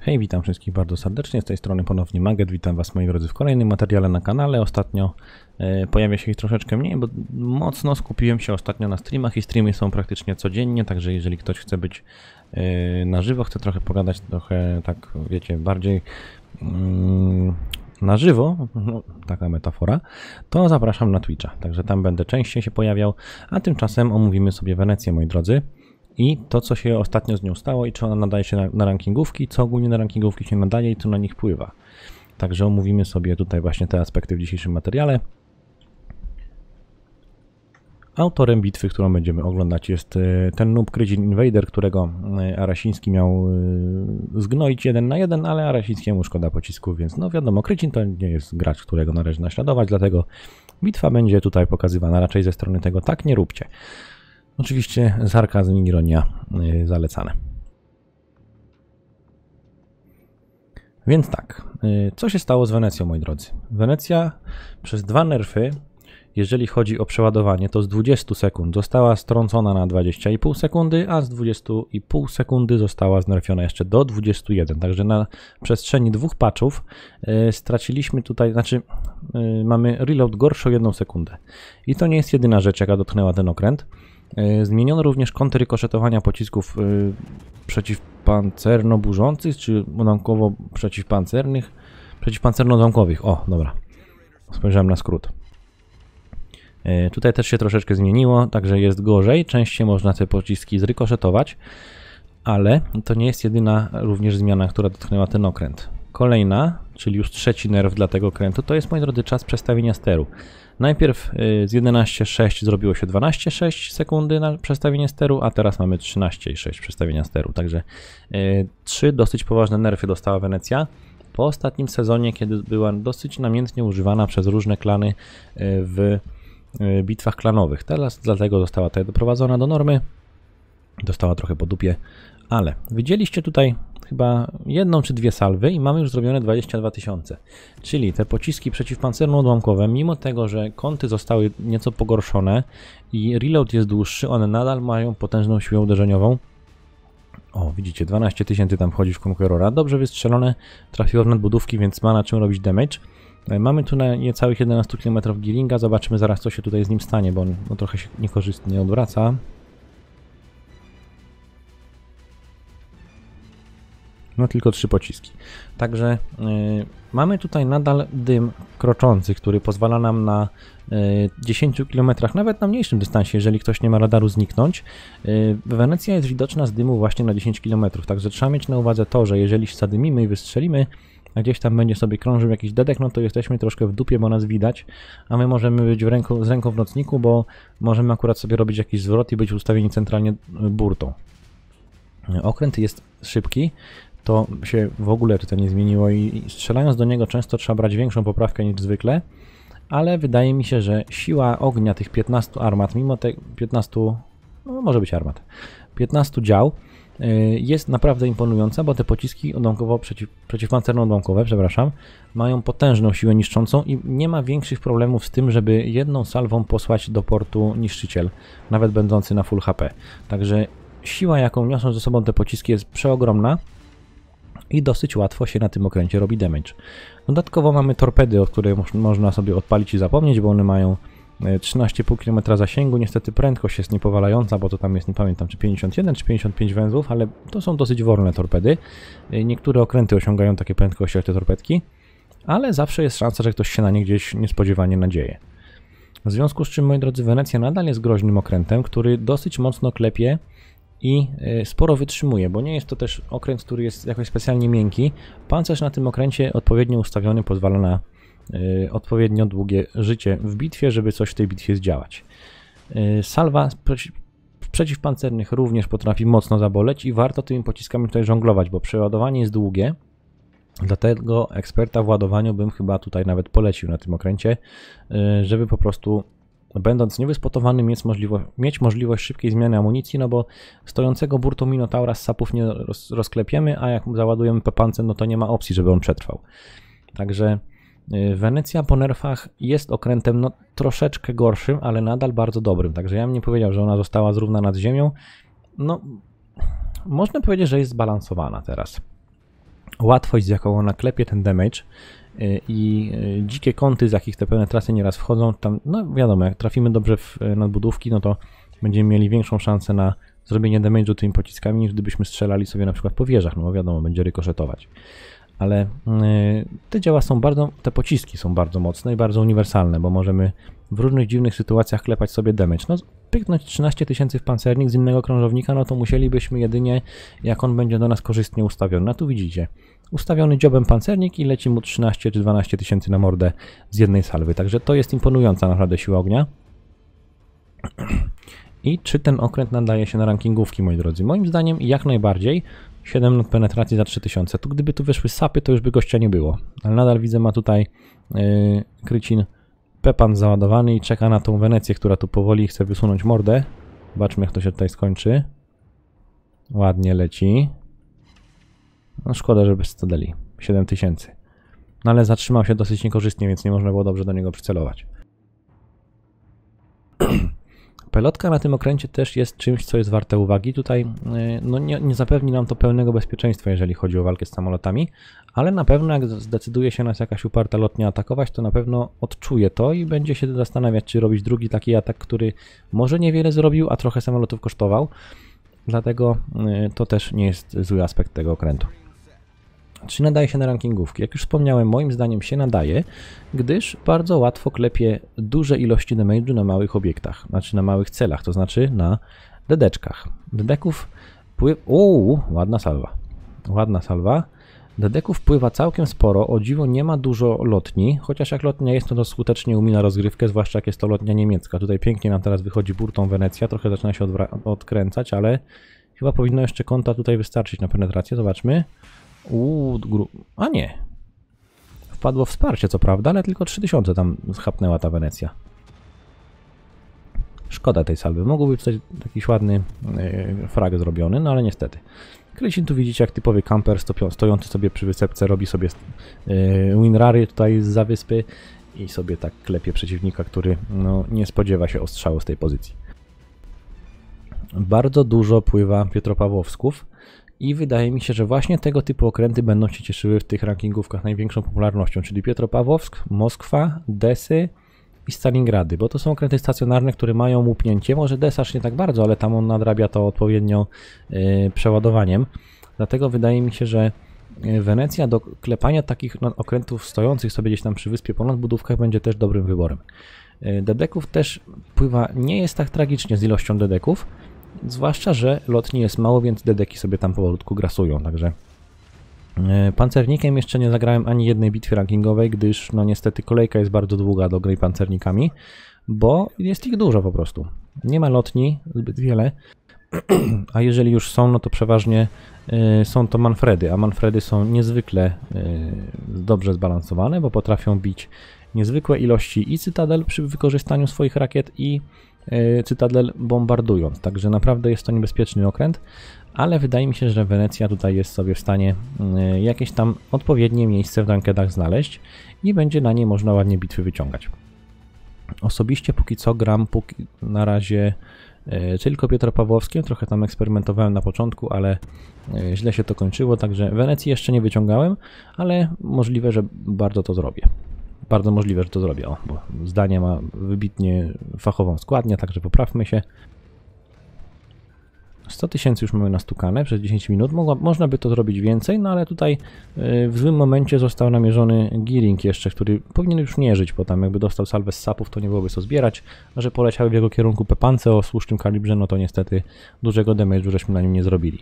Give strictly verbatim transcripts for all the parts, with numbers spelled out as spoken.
Hej, witam wszystkich bardzo serdecznie, z tej strony ponownie Maget, witam was moi drodzy w kolejnym materiale na kanale. Ostatnio e, pojawia się ich troszeczkę mniej, bo mocno skupiłem się ostatnio na streamach i streamy są praktycznie codziennie, także jeżeli ktoś chce być e, na żywo, chce trochę pogadać, trochę tak wiecie, bardziej mm, na żywo, no, taka metafora, to zapraszam na Twitcha, także tam będę częściej się pojawiał, a tymczasem omówimy sobie Wenecję, moi drodzy. I to, co się ostatnio z nią stało i czy ona nadaje się na, na rankingówki, co ogólnie na rankingówki się nadaje i co na nich wpływa. Także omówimy sobie tutaj właśnie te aspekty w dzisiejszym materiale. Autorem bitwy, którą będziemy oglądać, jest ten noob Krydin Invader, którego Arasiński miał zgnoić jeden na jeden, ale Arasińskiemu szkoda pocisków, więc no wiadomo, Krydin to nie jest gracz, którego należy naśladować, dlatego bitwa będzie tutaj pokazywana raczej ze strony tego tak nie róbcie. Oczywiście sarkazm i ironia yy, zalecane. Więc tak, yy, co się stało z Wenecją, moi drodzy? Wenecja przez dwa nerfy, jeżeli chodzi o przeładowanie, to z dwudziestu sekund została strącona na dwadzieścia i pół sekundy, a z dwudziestu i pół sekundy została znerfiona jeszcze do dwudziestu jeden. Także na przestrzeni dwóch patchów yy, straciliśmy tutaj, znaczy yy, mamy reload gorszy o jedną sekundę. I to nie jest jedyna rzecz, jaka dotknęła ten okręt. Zmieniono również kąty rykoszetowania pocisków y, przeciwpancerno-burzących, czy ułamkowo-przeciwpancernych, przeciwpancerno-zamkowych. O, dobra, spojrzałem na skrót. Y, tutaj też się troszeczkę zmieniło, także jest gorzej, częściej można te pociski zrykoszetować, ale to nie jest jedyna również zmiana, która dotknęła ten okręt. Kolejna, czyli już trzeci nerw dla tego okrętu, to jest, moi drodzy, czas przestawienia steru. Najpierw z jedenaście sześć zrobiło się dwanaście sześć sekundy na przestawienie steru, a teraz mamy trzynaście sześć przestawienia steru. Także y, trzy dosyć poważne nerfy dostała Wenecja po ostatnim sezonie, kiedy była dosyć namiętnie używana przez różne klany y, w y, bitwach klanowych. Teraz dlatego została tutaj doprowadzona do normy, dostała trochę po dupie, ale widzieliście tutaj chyba jedną czy dwie salwy i mamy już zrobione dwadzieścia dwa tysiące. Czyli te pociski przeciwpancerno-odłamkowe, mimo tego, że kąty zostały nieco pogorszone i reload jest dłuższy, one nadal mają potężną siłę uderzeniową. O, widzicie, dwanaście tysięcy tam wchodzi w Conquerora. Dobrze wystrzelone, trafiło w nadbudówki, więc ma na czym robić damage. Mamy tu na niecałych jedenaście kilometrów Gearinga. Zobaczymy zaraz, co się tutaj z nim stanie, bo on no, trochę się niekorzystnie odwraca. No tylko trzy pociski. Także y, mamy tutaj nadal dym kroczący, który pozwala nam na y, dziesięciu kilometrach, nawet na mniejszym dystansie, jeżeli ktoś nie ma radaru, zniknąć. Y, Wenecja jest widoczna z dymu właśnie na dziesięć kilometrów, także trzeba mieć na uwadze to, że jeżeli zadymimy i wystrzelimy, a gdzieś tam będzie sobie krążył jakiś dedek, no to jesteśmy troszkę w dupie, bo nas widać, a my możemy być w ręku, z ręką w nocniku, bo możemy akurat sobie robić jakiś zwrot i być ustawieni centralnie burtą. Okręt jest szybki. To się w ogóle tutaj nie zmieniło i strzelając do niego często trzeba brać większą poprawkę niż zwykle, ale wydaje mi się, że siła ognia tych piętnastu armat, mimo te piętnastu, no może być armat, piętnastu dział, jest naprawdę imponująca, bo te pociski odłamkowo, przeciw, przeciwpancerno-odłamkowe, przepraszam, mają potężną siłę niszczącą i nie ma większych problemów z tym, żeby jedną salwą posłać do portu niszczyciel, nawet będący na full H P. Także siła, jaką niosą ze sobą te pociski, jest przeogromna i dosyć łatwo się na tym okręcie robi damage. Dodatkowo mamy torpedy, od których można sobie odpalić i zapomnieć, bo one mają trzynaście i pół kilometra zasięgu. Niestety prędkość jest niepowalająca, bo to tam jest, nie pamiętam, czy pięćdziesiąt jeden, czy pięćdziesiąt pięć węzłów, ale to są dosyć wolne torpedy. Niektóre okręty osiągają takie prędkości jak te torpedki, ale zawsze jest szansa, że ktoś się na nie gdzieś niespodziewanie nadzieje. W związku z czym, moi drodzy, Wenecja nadal jest groźnym okrętem, który dosyć mocno klepie i sporo wytrzymuje, bo nie jest to też okręt, który jest jakoś specjalnie miękki. Pancerz na tym okręcie odpowiednio ustawiony pozwala na y, odpowiednio długie życie w bitwie, żeby coś w tej bitwie zdziałać. Y, salwa przeciw, przeciwpancernych również potrafi mocno zaboleć i warto tymi pociskami tutaj żonglować, bo przeładowanie jest długie. Dlatego eksperta w ładowaniu bym chyba tutaj nawet polecił na tym okręcie, y, żeby po prostu będąc niewyspotowanym mieć możliwość, mieć możliwość szybkiej zmiany amunicji, no bo stojącego burtą Minotaura z sapów nie roz, rozklepiemy, a jak załadujemy pepancem, no to nie ma opcji, żeby on przetrwał. Także Wenecja po nerfach jest okrętem no, troszeczkę gorszym, ale nadal bardzo dobrym. Także ja bym nie powiedział, że ona została zrównana z ziemią. No, można powiedzieć, że jest zbalansowana teraz. łatwość, z jaką ona klepie ten damage i dzikie kąty, z jakich te penetracje nieraz wchodzą, tam, no wiadomo, jak trafimy dobrze w nadbudówki, no to będziemy mieli większą szansę na zrobienie damage'u tymi pociskami, niż gdybyśmy strzelali sobie na przykład po wieżach, no bo wiadomo, będzie rykoszetować. Ale te działa są bardzo, te pociski są bardzo mocne i bardzo uniwersalne, bo możemy w różnych dziwnych sytuacjach klepać sobie damage. No, pyknąć trzynaście tysięcy w pancernik z innego krążownika, no to musielibyśmy jedynie, jak on będzie do nas korzystnie ustawiony. No tu widzicie, ustawiony dziobem pancernik i leci mu trzynaście czy dwanaście tysięcy na mordę z jednej salwy. Także to jest imponująca naprawdę siła ognia. I czy ten okręt nadaje się na rankingówki, moi drodzy? Moim zdaniem jak najbardziej. siedem lat penetracji za trzy tysiące. Tu gdyby tu wyszły sapy, to już by gościa nie było. Ale nadal widzę, ma tutaj yy, Krycin Pepan załadowany i czeka na tą Wenecję, która tu powoli chce wysunąć mordę. Zobaczmy, jak to się tutaj skończy. Ładnie leci. No szkoda, że bez Cytadeli. siedem tysięcy. No ale zatrzymał się dosyć niekorzystnie, więc nie można było dobrze do niego przycelować. Pelotka na tym okręcie też jest czymś, co jest warte uwagi. Tutaj no, nie, nie zapewni nam to pełnego bezpieczeństwa, jeżeli chodzi o walkę z samolotami, ale na pewno jak zdecyduje się nas jakaś uparta lotnia atakować, to na pewno odczuje to i będzie się zastanawiać, czy robić drugi taki atak, który może niewiele zrobił, a trochę samolotów kosztował. Dlatego to też nie jest zły aspekt tego okrętu. Czy nadaje się na rankingówki? Jak już wspomniałem, moim zdaniem się nadaje, gdyż bardzo łatwo klepie duże ilości damage'u na małych obiektach, znaczy na małych celach, to znaczy na dedeczkach. Dedeków pływa... Uuu, ładna salwa. Ładna salwa. Dedeków pływa całkiem sporo, o dziwo nie ma dużo lotni, chociaż jak lotnia jest, to, to skutecznie umila rozgrywkę, zwłaszcza jak jest to lotnia niemiecka. Tutaj pięknie nam teraz wychodzi burtą Wenecja, trochę zaczyna się odkręcać, ale chyba powinno jeszcze kąta tutaj wystarczyć na penetrację, zobaczmy. Uuu, gru... a nie. Wpadło wsparcie, co prawda, ale tylko trzy tysiące tam schapnęła ta Wenecja. Szkoda tej salwy. Mógłby być tutaj jakiś ładny yy, frag zrobiony, no ale niestety. Krycin tu widzicie jak typowy kamper stojący sobie przy wysepce, robi sobie yy, winrary tutaj zza wyspy i sobie tak klepie przeciwnika, który no, nie spodziewa się ostrzału z tej pozycji. Bardzo dużo pływa Pietropawłowsków. I wydaje mi się, że właśnie tego typu okręty będą się cieszyły w tych rankingówkach największą popularnością, czyli Pietropawłowsk, Moskwa, Desy i Stalingrady, bo to są okręty stacjonarne, które mają łupnięcie, może Desarz nie tak bardzo, ale tam on nadrabia to odpowiednio yy, przeładowaniem. Dlatego wydaje mi się, że Wenecja do klepania takich okrętów stojących sobie gdzieś tam przy wyspie po nadbudówkach będzie też dobrym wyborem. Yy, dedeków też pływa, nie jest tak tragicznie z ilością dedeków, zwłaszcza, że lotni jest mało, więc dedeki sobie tam powolutku grasują, także pancernikiem jeszcze nie zagrałem ani jednej bitwy rankingowej, gdyż no niestety kolejka jest bardzo długa do gry pancernikami, bo jest ich dużo po prostu. Nie ma lotni zbyt wiele, a jeżeli już są, no to przeważnie y, są to Manfredy, a Manfredy są niezwykle y, dobrze zbalansowane, bo potrafią bić niezwykłe ilości i cytadel przy wykorzystaniu swoich rakiet i Cytadel bombardując, także naprawdę jest to niebezpieczny okręt, ale wydaje mi się, że Wenecja tutaj jest sobie w stanie jakieś tam odpowiednie miejsce w rankedach znaleźć i będzie na nie można ładnie bitwy wyciągać. Osobiście póki co gram póki na razie tylko Pietropawłowskim, trochę tam eksperymentowałem na początku, ale źle się to kończyło, także Wenecji jeszcze nie wyciągałem, ale możliwe, że bardzo to zrobię. Bardzo możliwe, że to zrobię, o, bo zdanie ma wybitnie fachową składnię, także poprawmy się. sto tysięcy już mamy nastukane przez dziesięć minut, Mogła, można by to zrobić więcej, no ale tutaj yy, w złym momencie został namierzony Gearing jeszcze, który powinien już nie żyć, bo tam jakby dostał salwę z sapów, to nie byłoby co zbierać, a że poleciały w jego kierunku pepance o słusznym kalibrze, no to niestety dużego damage'u żeśmy na nim nie zrobili.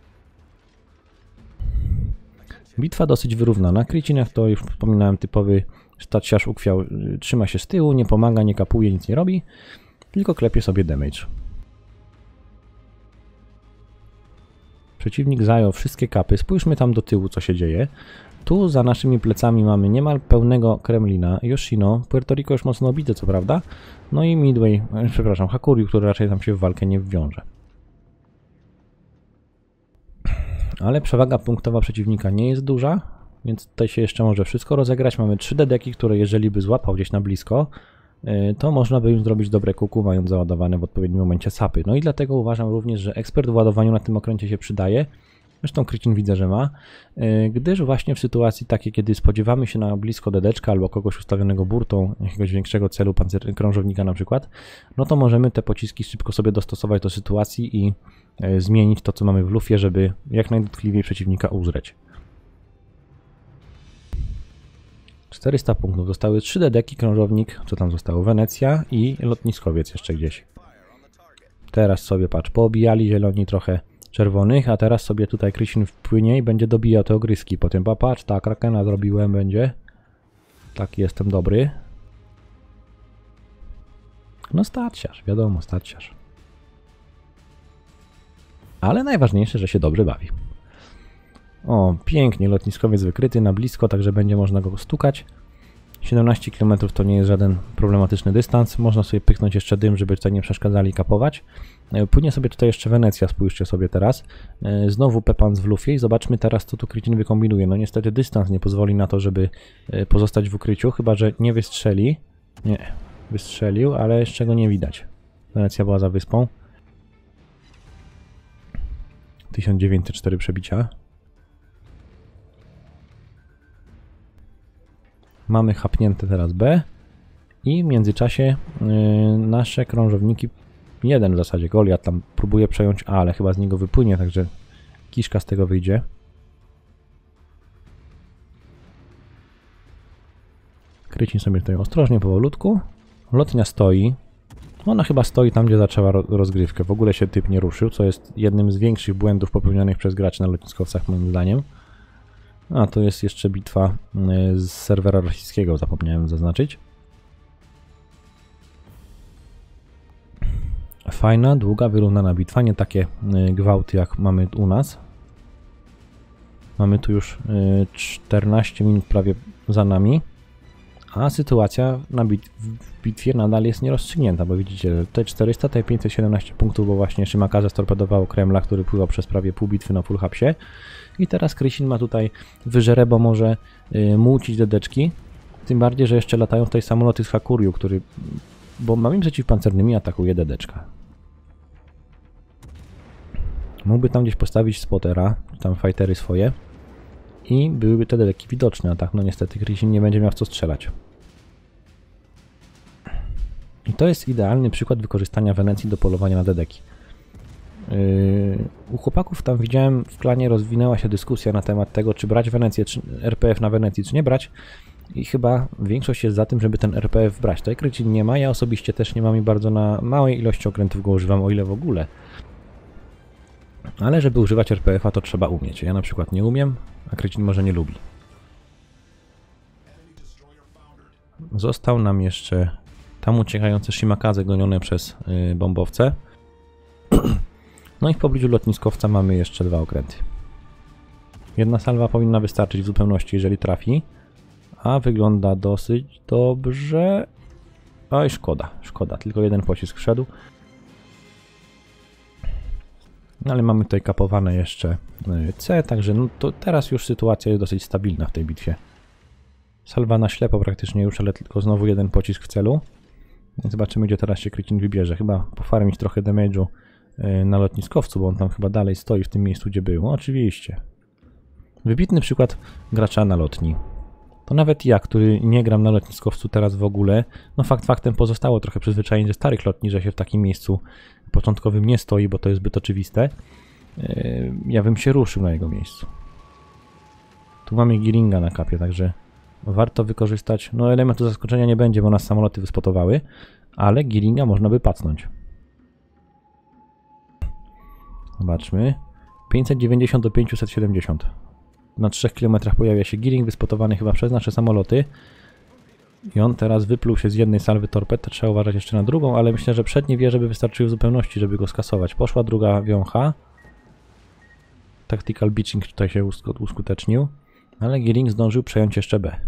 Bitwa dosyć wyrównana, Krycin, jak to już wspominałem, typowy stacjarz ukwiał, trzyma się z tyłu, nie pomaga, nie kapuje, nic nie robi, tylko klepie sobie damage. Przeciwnik zajął wszystkie kapy, spójrzmy tam do tyłu, co się dzieje. Tu za naszymi plecami mamy niemal pełnego Kremlina, Yoshino, Puerto Rico już mocno obite, co prawda, no i Midway, przepraszam, Hakuryu, który raczej tam się w walkę nie wwiąże. Ale przewaga punktowa przeciwnika nie jest duża, więc tutaj się jeszcze może wszystko rozegrać. Mamy trzy dedeki, które jeżeli by złapał gdzieś na blisko, to można by im zrobić dobre kuku, mając załadowane w odpowiednim momencie sapy. No i dlatego uważam również, że ekspert w ładowaniu na tym okręcie się przydaje, Zresztą Krycin widzę, że ma, gdyż właśnie w sytuacji takiej, kiedy spodziewamy się na blisko dedeczka albo kogoś ustawionego burtą, jakiegoś większego celu, pancer krążownika na przykład, no to możemy te pociski szybko sobie dostosować do sytuacji i zmienić to, co mamy w lufie, żeby jak najdotkliwiej przeciwnika uzreć. czterysta punktów, zostały trzy dedeki, krążownik, co tam zostało, Wenecja i lotniskowiec jeszcze gdzieś. Teraz sobie, patrz, poobijali zieloni trochę czerwonych, a teraz sobie tutaj Krycin wpłynie i będzie dobijał te ogryski. Potem patrz, tak, Krakena zrobiłem, będzie. Taki jestem dobry. No starciarz, wiadomo, starciarz. Ale najważniejsze, że się dobrze bawi. O, pięknie, lotniskowiec wykryty na blisko, także będzie można go stukać. siedemnaście kilometrów to nie jest żaden problematyczny dystans. Można sobie pyknąć jeszcze dym, żeby tutaj nie przeszkadzali kapować. Płynie sobie tutaj jeszcze Wenecja, spójrzcie sobie teraz. Znowu Pepans w lufie i zobaczmy teraz, co tu Krycin wykombinuje. No niestety dystans nie pozwoli na to, żeby pozostać w ukryciu, chyba że nie wystrzeli. Nie, wystrzelił, ale jeszcze go nie widać. Wenecja była za wyspą. tysiąc dziewięćset cztery przebicia. Mamy chapnięte teraz B i w międzyczasie yy, nasze krążowniki, jeden w zasadzie, Goliat tam próbuje przejąć A, ale chyba z niego wypłynie, także kiszka z tego wyjdzie. Krycin sobie tutaj ostrożnie, powolutku. Lotnia stoi. Ona chyba stoi tam, gdzie zaczęła rozgrywkę. W ogóle się typ nie ruszył, co jest jednym z większych błędów popełnionych przez graczy na lotniskowcach, moim zdaniem. A, to jest jeszcze bitwa z serwera rosyjskiego, zapomniałem zaznaczyć. Fajna, długa, wyrównana bitwa, nie takie gwałty jak mamy u nas. Mamy tu już czternaście minut prawie za nami, a sytuacja na bit w bitwie nadal jest nierozstrzygnięta, bo widzicie, T czterysta, T pięćset siedemnaście punktów, bo właśnie Shimakaze storpedowało Kremla, który pływał przez prawie pół bitwy na full hapsie. I teraz Krycin ma tutaj wyżerę, bo może y, mucić dedeczki. Tym bardziej, że jeszcze latają tutaj samoloty z Hakuryu, który bombami przeciwpancernymi atakuje dedeczka. Mógłby tam gdzieś postawić spotera, tam fightery swoje i byłyby te dedeki widoczne, a tak no niestety Krycin nie będzie miał w co strzelać. I to jest idealny przykład wykorzystania Wenecji do polowania na dedeki. Yy, u chłopaków tam widziałem w klanie rozwinęła się dyskusja na temat tego, czy brać Wenecję, czy R P F na Wenecji, czy nie brać. I chyba większość jest za tym, żeby ten R P F brać. Tutaj Krycin nie ma, ja osobiście też nie mam i bardzo na małej ilości okrętów go używam, o ile w ogóle. Ale żeby używać R P F a to trzeba umieć. Ja na przykład nie umiem, a Krycin może nie lubi. Został nam jeszcze tam uciekające Shimakaze gonione przez yy, bombowce. No i w pobliżu lotniskowca mamy jeszcze dwa okręty. Jedna salwa powinna wystarczyć w zupełności, jeżeli trafi. A wygląda dosyć dobrze. Oj, szkoda, szkoda. Tylko jeden pocisk wszedł. No ale mamy tutaj kapowane jeszcze C, także no to teraz już sytuacja jest dosyć stabilna w tej bitwie. Salwa na ślepo praktycznie już, ale tylko znowu jeden pocisk w celu. Zobaczymy, gdzie teraz się Krycin wybierze. Chyba pofarmić trochę damage'u na lotniskowcu, bo on tam chyba dalej stoi w tym miejscu, gdzie był. Oczywiście. Wybitny przykład gracza na lotni. To nawet ja, który nie gram na lotniskowcu teraz w ogóle, no fakt faktem pozostało trochę przyzwyczajenie ze starych lotni, że się w takim miejscu początkowym nie stoi, bo to jest zbyt oczywiste. Ja bym się ruszył na jego miejscu. Tu mamy Giringa na kapie, także warto wykorzystać. No elementu zaskoczenia nie będzie, bo nas samoloty wyspotowały, ale Giringa można by pacnąć. Zobaczmy. pięćset dziewięćdziesiąt do pięciuset siedemdziesiąt. Na trzech kilometrach pojawia się Giring, wyspotowany chyba przez nasze samoloty. I on teraz wypluł się z jednej salwy torped, to trzeba uważać jeszcze na drugą, ale myślę, że przednie wieże by wystarczyły w zupełności, żeby go skasować. Poszła druga wiącha. Tactical Beaching tutaj się uskutecznił, ale Giring zdążył przejąć jeszcze B.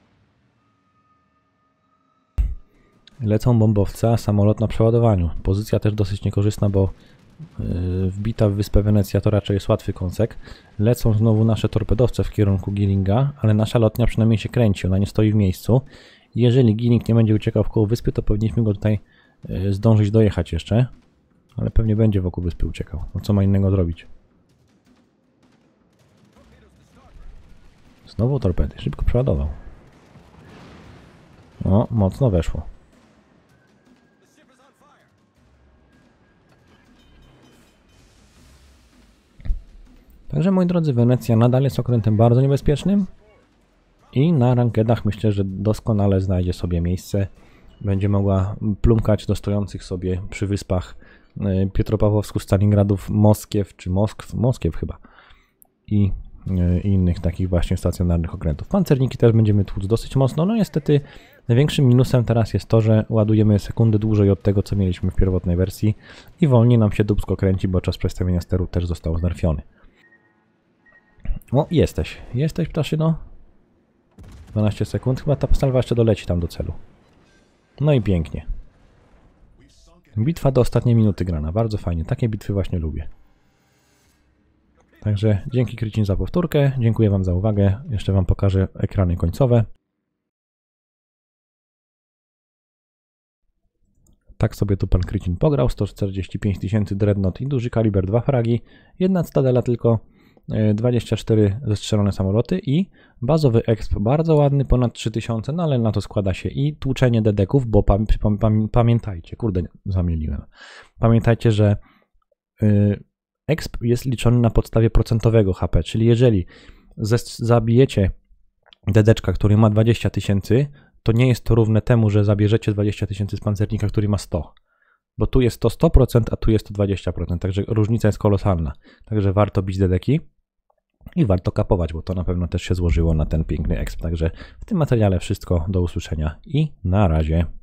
Lecą bombowce, a samolot na przeładowaniu. Pozycja też dosyć niekorzystna, bo wbita w wyspę Wenecja to raczej jest łatwy kąsek. Lecą znowu nasze torpedowce w kierunku Giringa, ale nasza lotnia przynajmniej się kręci, ona nie stoi w miejscu. Jeżeli Giring nie będzie uciekał wkoło wyspy, to powinniśmy go tutaj zdążyć dojechać jeszcze. Ale pewnie będzie wokół wyspy uciekał. No co ma innego zrobić? Znowu torpedy. Szybko przeładował. O, mocno weszło. Także, moi drodzy, Wenecja nadal jest okrętem bardzo niebezpiecznym i na rankedach myślę, że doskonale znajdzie sobie miejsce. Będzie mogła plumkać do stojących sobie przy wyspach Pietropawłowsku, Stalingradów, Moskiew, czy Moskw, Moskiew chyba i, i innych takich właśnie stacjonarnych okrętów. Pancerniki też będziemy tłuc dosyć mocno. No niestety największym minusem teraz jest to, że ładujemy sekundę dłużej od tego, co mieliśmy w pierwotnej wersji i wolniej nam się dupsko kręci, bo czas przestawienia steru też został znerfiony. O, jesteś. Jesteś, ptaszyno. dwanaście sekund. Chyba ta salwa jeszcze doleci tam do celu. No i pięknie. Bitwa do ostatniej minuty grana. Bardzo fajnie. Takie bitwy właśnie lubię. Także dzięki Krycin za powtórkę. Dziękuję wam za uwagę. Jeszcze wam pokażę ekrany końcowe. Tak sobie tu pan Krycin pograł. sto czterdzieści pięć tysięcy dreadnought i duży kaliber, dwa fragi. Jedna cytadela tylko. dwadzieścia cztery zestrzelone samoloty i bazowy exp bardzo ładny, ponad trzy tysiące, no ale na to składa się i tłuczenie dedeków, bo pam, pam, pam, pamiętajcie, kurde, zamieniłem. Pamiętajcie, że y, exp jest liczony na podstawie procentowego H P, czyli jeżeli zabijecie dedeczka, który ma dwadzieścia tysięcy, to nie jest to równe temu, że zabierzecie dwadzieścia tysięcy z pancernika, który ma sto. Bo tu jest to sto procent, a tu jest to dwadzieścia procent, także różnica jest kolosalna. Także warto bić dedeki i warto kapować, bo to na pewno też się złożyło na ten piękny exp. Także w tym materiale wszystko, do usłyszenia i na razie.